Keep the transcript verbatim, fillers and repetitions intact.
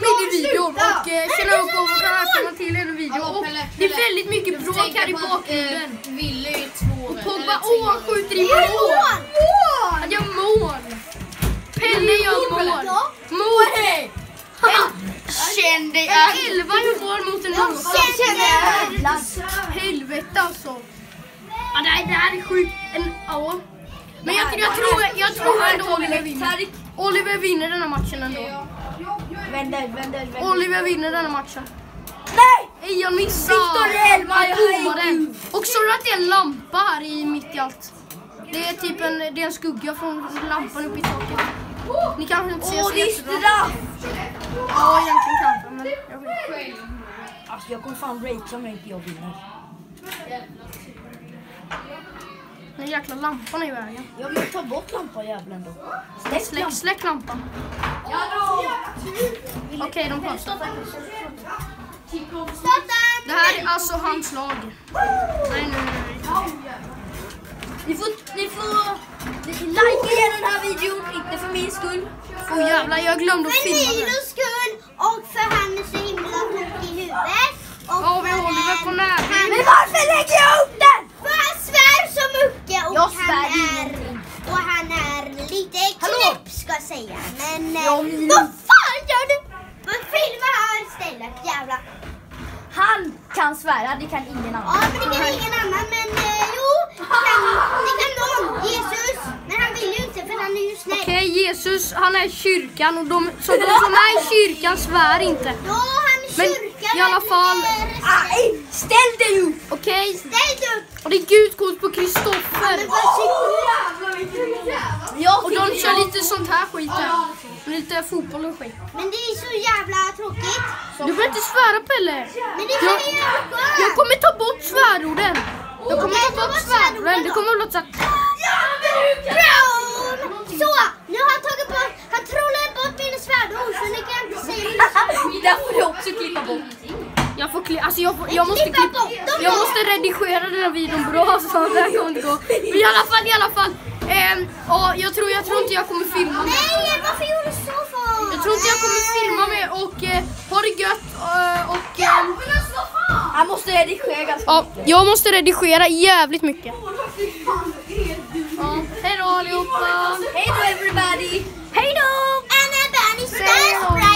kom in i videon och eh, känner upp och välkomna till en video. Och det är väldigt mycket bråk här i bakgrunden. Ville ju två. Och Pogba, åh, han skjuter i mål. Han gör mål. Pelle gör mål. Mål. Kände jag. elva gör mål mot en jag. Helvete alltså. Ja, det här, det här är sjukt. En, ja. Men jag, jag tror jag tror ändå Oliver vinner. Oliver vinner den här matchen ändå. Vänder, vänder, vänder. Oliver vinner den här matchen. Nej! Jag missade. Victor Elma, jag domare. Och så att det är en lampa här i mitt i allt. Det är typ en, det är en skugga från lampan uppe i taket. Ni kanske inte ser Åh, så det är jättebra. straff! Ja, egentligen kanske, men jag vet. Alltså jag kommer fan breaka mig inte jag vinner. Den jäkla lampan är i vägen. Jag vill ta bort lampan jävlen då. Släck, släck, släck lampan. Okej, okay, de pausar. Det här är alltså hans lag. Nej, nej, nej. Ni får, ni får like den här videon, inte för min skull. Åh oh, jävlar, jag glömde att filma det. För Nilos skull och för han är så himla sjuk i huvudet. Ja, vi håller väl på nära. Men varför lägger jag upp den? För han svär så mycket och jag han svär är och han är lite knäpp ska jag säga. Men ja, eh, vad fan gör du? Men filma här istället, jävla. Han kan svära, det kan ingen annan. Ja, men det kan ingen annan. Men eh, jo, det kan, det kan någon. Jesus. Men han vill ju inte för han är ju snäll. Okej, okay, Jesus, han är i kyrkan och de, så de som är i kyrkan svär inte. Ja, han är men kyrkan. i alla fall. Aj, ställ dig upp! Okej. Okay. Ställ dig upp. Och det är Gud kort på Kristoffer. Ja, och de kör lite sånt här skit här. Lite fotboll och skit. men det är så jävla tråkigt. Du behöver inte svära, Pelle. Men det jag, är ju jag kommer ta bort svärorden. Jag kommer ta bort svärorden. Det kommer att låta så här. Så, nu har han tagit bort, han trollar bort mina svärdord så ni kan inte säga det. Där får du också klippa bort. Jag får klippa, alltså jag, får, jag måste klippa, jag måste redigera den här videon bra så det här kommer inte gå. Men i alla fall, i alla fall. Eh, och jag tror, jag tror inte jag kommer filma med. Nej, varför gjorde du så för? Jag tror inte jag kommer filma med och eh, ha det gött eh, och... Eh, han måste redigera ganska ja, mycket. jag måste redigera jävligt mycket. Ja, hej då allihopa! Hej då everybody! Hej då! Anna Bernie,